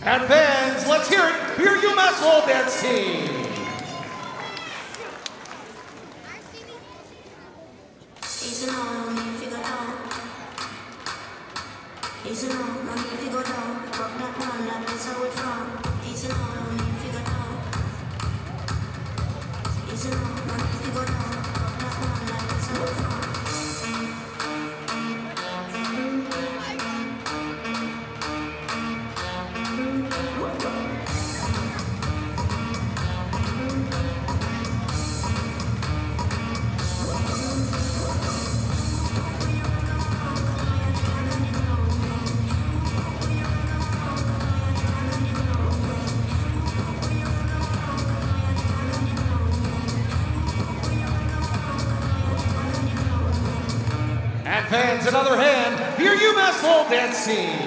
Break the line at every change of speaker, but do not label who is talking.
And fans, let's hear it for your UMass Lowell dance team.
Easy now, me figure out. Easy now, me figure out. Rock that man, that is how it from. Easy now, me figure out. Easy now, me figure out. Rock that man, that is how it from.
And fans, another hand for your UMass Lowell dance team.